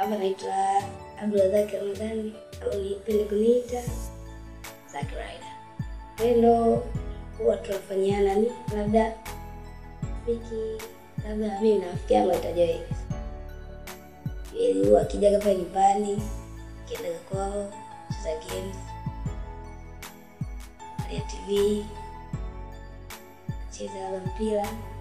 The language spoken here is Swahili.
Hapa naitwa Abdulrazak Ramadhani au nipende kuniita Zack Rider. Pendo huwa tunafanyana ni labda wiki labda mimi na rafiki yangu atajaye. Yeye huwa akija hapa nyumbani, kienda kwao, cheza games, angalia TV, cheza mpira.